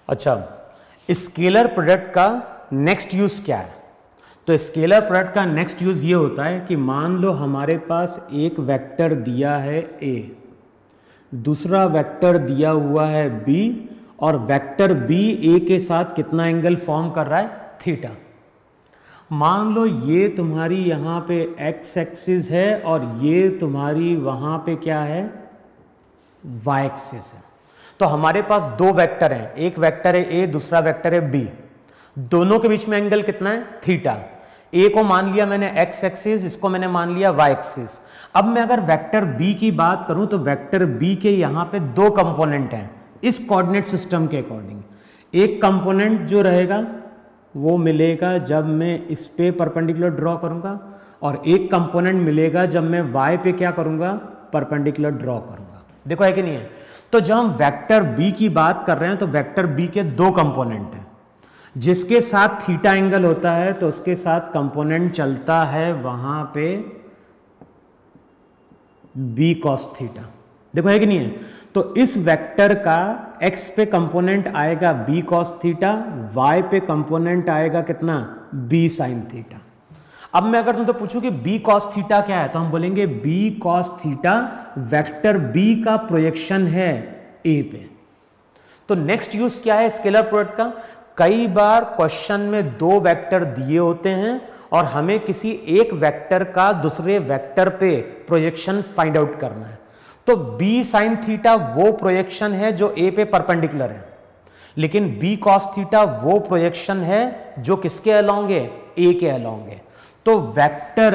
अच्छा, scalar product का next use क्या है? तो स्केलर प्रोडक्ट का नेक्स्ट यूज ये होता है कि मान लो हमारे पास एक वेक्टर दिया है a, दूसरा वेक्टर दिया हुआ है b, और वेक्टर b a के साथ कितना एंगल फॉर्म कर रहा है? थीटा। मान लो ये तुम्हारी यहाँ पे x एक्सिस है और ये तुम्हारी वहाँ पे क्या है? y एक्सिस है। तो हमारे पास दो वेक्टर हैं, एक वेक्टर है a, दूसरा वेक्टर है b। दोनों के बीच में एंगल कितना है? थीटा। a को मान लिया मैंने x एक्सिस, इसको मैंने मान लिया y एक्सिस। अब मैं अगर वेक्टर b की बात करूं तो वेक्टर b के यहां पे दो कंपोनेंट हैं इस कोऑर्डिनेट सिस्टम के अकॉर्डिंग। एक कंपोनेंट जो रहेगा वो मिलेगा जब मैं इस पे परपेंडिकुलर ड्रॉ करूंगा, और एक कंपोनेंट मिलेगा जब मैं y पे क्या करूंगा? परपेंडिकुलर ड्रॉ करूंगा। देखो है कि नहीं है? तो जब हम वेक्टर b की बात कर रहे हैं तो वेक्टर b के दो कंपोनेंट हैं, जिसके साथ थीटा एंगल होता है तो उसके साथ कंपोनेंट चलता है वहां पे b cos थीटा। देखो है कि नहीं है? तो इस वेक्टर का x पे कंपोनेंट आएगा b cos थीटा, y पे कंपोनेंट आएगा कितना? b sin theta. अब मैं अगर तुमसे पूछूं कि b cos थीटा क्या है, तो हम बोलेंगे b cos theta vector b का प्रोजेक्शन है a पे। तो नेक्स्ट यूज क्या है स्केलर प्रोडक्ट का? कई बार क्वेश्चन में दो वेक्टर दिए होते हैं और हमें किसी एक वेक्टर का दूसरे वेक्टर पे प्रोजेक्शन फाइंड आउट करना है। तो b sin थीटा वो प्रोजेक्शन है जो a पे परपेंडिकुलर है, लेकिन b cos थीटा वो प्रोजेक्शन है जो किसके अलोंग है? a के अलोंग है। तो वेक्टर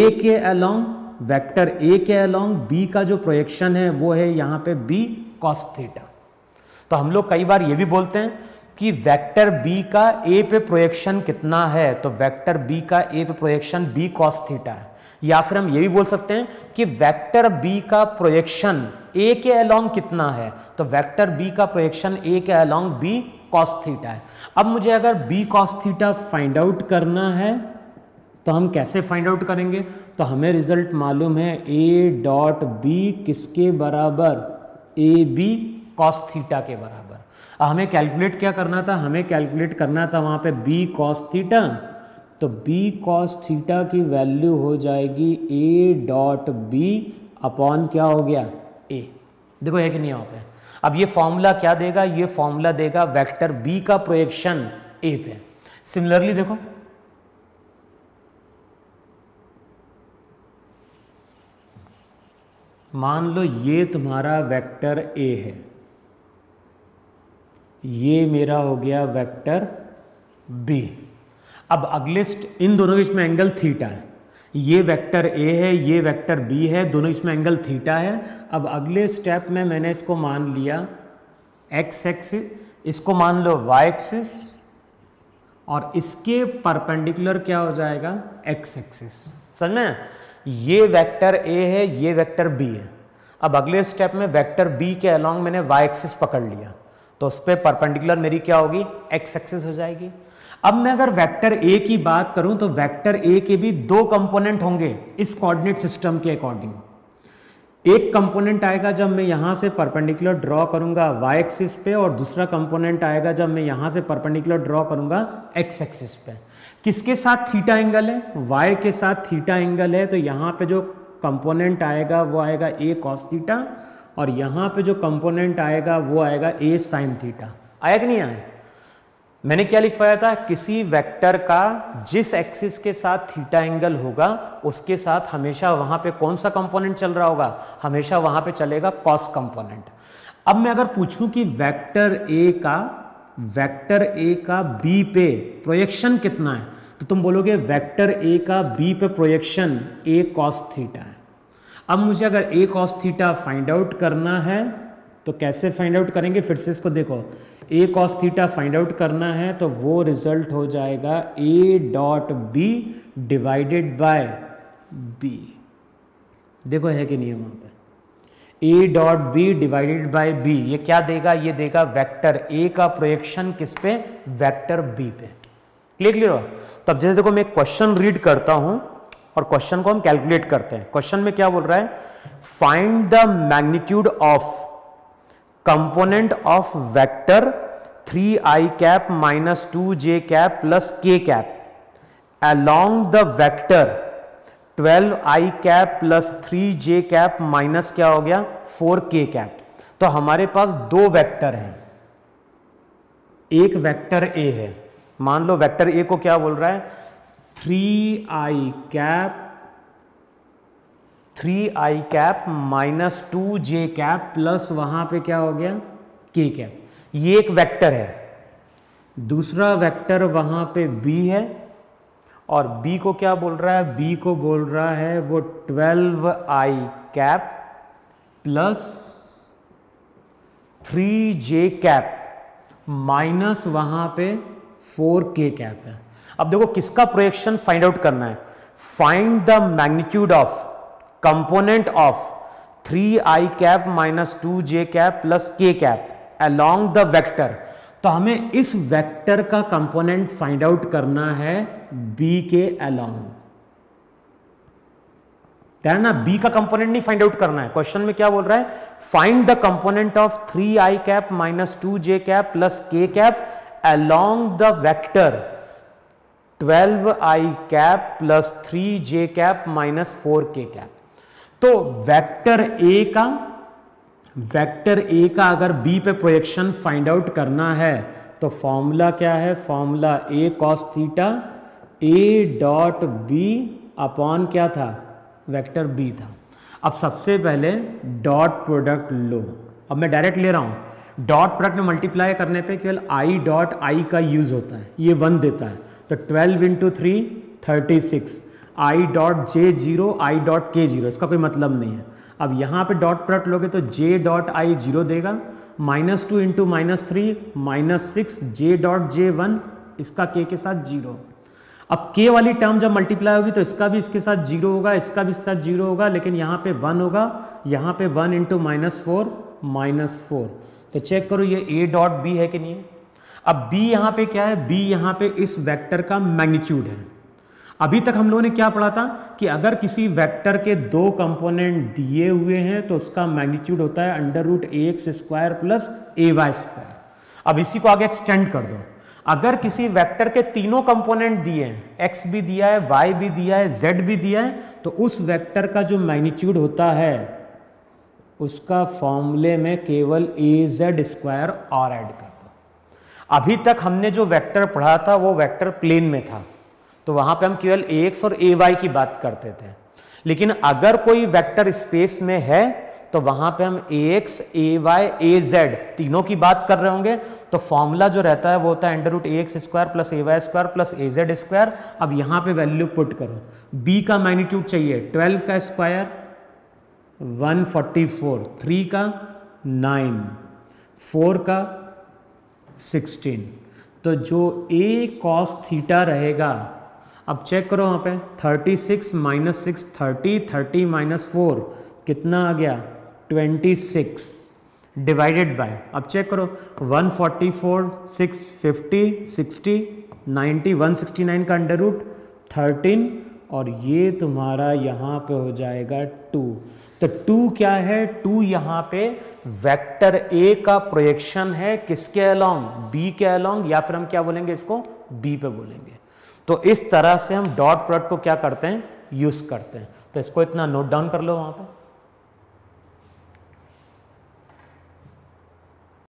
a के अलोंग b का जो प्रोजेक्शन है वो है यहां पे b cos थीटा। तो हम लोग कई बार ये भी बोलते हैं कि वेक्टर b का a पे प्रोजेक्शन कितना है, तो वेक्टर b का a पे प्रोजेक्शन b cos थीटा है। या फिर हम ये भी बोल सकते हैं कि वेक्टर b का प्रोजेक्शन a के अलोंग कितना है, तो वेक्टर b का प्रोजेक्शन a के अलोंग b cos थीटा है। अब मुझे अगर b cos theta find out करना है तो हम कैसे फाइंड आउट करेंगे? तो हमें रिजल्ट मालूम है a डॉट b किसके बराबर? ab cos थीटा के बराबर। हमें कैलकुलेट क्या करना था? हमें कैलकुलेट करना था वहां पे b cos थीटा। तो b cos थीटा की वैल्यू हो जाएगी a डॉट b अपॉन क्या हो गया? a। देखो है कि नहीं यहाँ पे? अब ये फॉर्मूला क्या देगा? ये फॉर्मूला देगा वेक्टर b का प्रोजेक्शन a पे। सिमिलरली देखो, मान लो ये तुम्हारा वेक्टर a है, ये मेरा हो गया वेक्टर b। अब अगले इन दोनों के बीच में एंगल थीटा है। ये वेक्टर a है, ये वेक्टर b है, दोनों इसमें एंगल थीटा है। अब अगले स्टेप में मैंने इसको मान लिया x एक्सिस, इसको मान लो y एक्सिस, और इसके परपेंडिकुलर क्या हो जाएगा? x axis. समझ में? ये वेक्टर a है, ये वेक्टर b है। अब अगले स्टेप में वेक्टर b के अलोंग मैंने y एक्सिस पकड़ लिया, तो उस पर परपेंडिकुलर मेरी क्या होगी? x एक्सिस हो जाएगी। अब मैं अगर वेक्टर a की बात करूं तो वेक्टर a के भी दो कंपोनेंट होंगे इस कोऑर्डिनेट सिस्टम के अकॉर्डिंग। एक कंपोनेंट आएगा जब मैं यहां से परपेंडिकुलर ड्रॉ करूंगा y एक्सिस पे, और दूसरा कंपोनेंट आएगा जब मैं यहां से परपेंडिकुलर ड्रॉ करूंगा x एक्सिस पे। किसके साथ थीटा एंगल है? y के साथ थीटा एंगल है। तो यहां पे जो कंपोनेंट आएगा वो आएगा a cos थीटा, और यहां पे जो कंपोनेंट आएगा वो आएगा a sin थीटा। आया कि नहीं आया? मैंने क्या लिखवाया था? किसी वेक्टर का जिस एक्सिस के साथ थीटा एंगल होगा उसके साथ हमेशा वहां पे कौन सा कंपोनेंट चल रहा होगा? हमेशा वहां पे चलेगा cos कंपोनेंट। अब मैं अगर पूछूं कि वेक्टर a का b पे प्रोजेक्शन कितना है, तो तुम बोलोगे वेक्टर a का b पे प्रोजेक्शन a cos थीटा है। अब मुझे अगर a cos theta find out करना है तो कैसे फाइंड आउट करेंगे? फिर से इसको देखो, a cos theta find out करना है तो वो रिजल्ट हो जाएगा a dot b divided by b। देखो है कि नहीं है वहां पे? a dot b divided by b ये क्या देगा? ये देगा वेक्टर a का प्रोजेक्शन किस पे? वेक्टर b पे। क्लियर हो? तब जैसे देखो मैं क्वेश्चन रीड करता हूं और क्वेश्चन को हम कैलकुलेट करते हैं। क्वेश्चन में क्या बोल रहा है? Find the magnitude of component of vector 3i cap minus 2j cap plus k cap along the vector 12i cap plus 3j cap minus क्या हो गया 4k कैप। तो हमारे पास दो वेक्टर हैं, एक वेक्टर a है, मान लो वेक्टर a को क्या बोल रहा है 3i cap minus 2j cap plus वहां पे क्या हो गया k कैप, ये एक वेक्टर है। दूसरा वेक्टर वहां पे b है और b को क्या बोल रहा है, b को बोल रहा है वो 12i cap plus 3j cap minus वहां पे 4k कैप है। अब देखो किसका प्रोजेक्शन फाइंड आउट करना है, find the magnitude of component of 3i cap minus 2j cap plus k cap along the vector. तो हमें इस वेक्टर का कंपोनेंट फाइंड आउट करना है b के अलोंग, क्या है ना, b का कंपोनेंट नहीं फाइंड आउट करना है। क्वेश्चन में क्या बोल रहा है, find the component of 3i cap minus 2j cap plus k cap along the vector 12i cap plus 3j cap minus 4k cap. तो वेक्टर ए का अगर b पे प्रोजेक्शन फाइंड आउट करना है तो फॉर्मूला क्या है, formula a cos theta a dot b upon क्या था, वेक्टर b था। अब सबसे पहले डॉट प्रोडक्ट लो, अब मैं डायरेक्ट ले रहा हूं, डॉट प्रोडक्ट में मल्टीप्लाई करने पे केवल i डॉट i का यूज होता है, ये 1 देता है, तो 12 into 3 36, i dot j 0 i dot k 0, इसका कोई मतलब नहीं है। अब यहाँ पे डॉट प्रोडक्ट लोगे तो j डॉट i 0 देगा, माइनस 2 इंटू माइनस 3 माइनस 6, j डॉट j 1, इसका k के साथ 0। अब k वाली टर्म जब मल्टीप्लाई होगी तो इसका भी इसके साथ 0 होगा, इसका भी इसके साथ 0 होगा, लेकिन यहाँ पे 1 होगा, यहाँ पे 1 इंटू माइनस 4 माइनस 4। तो चेक करो ये a डॉट b है कि नहीं है। अब b यहाँ पे क्या है, b यहाँ पे इस वेक्टर का मैग्नीट्यूड है। अभी तक हम लोगों ने क्या पढ़ा था कि अगर किसी वेक्टर के दो कंपोनेंट दिए हुए हैं तो उसका मैग्नीट्यूड होता है under root ax square plus ay square. अब इसी को आगे एक्सटेंड कर दो, अगर किसी वेक्टर के तीनों कंपोनेंट दिए हैं, x भी दिया है, y भी दिया है, z भी दिया है, तो उस वेक्टर का जो मैग्नीट्यूड होता है उसका फॉर्मूले में केवल az स्क्वायर और ऐड कर दो। अभी तक हमने जो वेक्टर पढ़ा था वो वेक्टर प्लेन में था, तो वहां पे हम केवल ax और ay की बात करते थे, लेकिन अगर कोई वेक्टर स्पेस में है तो वहां पे हम ax, ay, az तीनों की बात कर रहे होंगे, तो फॉर्मूला जो रहता है वो होता है under root ax square plus ay square plus az square. अब यहां पे वैल्यू पुट करो, b का मैग्नीट्यूड चाहिए 12 का स्क्वायर 144, 3 का 9, 4 का 16, तो जो a cos थीटा रहेगा, अब चेक करो वहाँ पे 36 माइनस 6 30, 30 माइनस 4 कितना आ गया 26 डिवाइडेड बाय, अब चेक करो 144, 650, 60, 90, 169 का अंडर रूट 13 और ये तुम्हारा यहाँ पे हो जाएगा 2। तो 2 क्या है, 2 यहाँ पे वेक्टर a का प्रोजेक्शन है, किसके अलोंग, b के अलोंग, या फिर हम क्या बोलेंगे इसको b पे बोलेंगे। तो इस तरह से हम डॉट प्रोडक्ट को क्या करते हैं, यूज करते हैं। तो इसको इतना नोट डाउन कर लो वहां पे।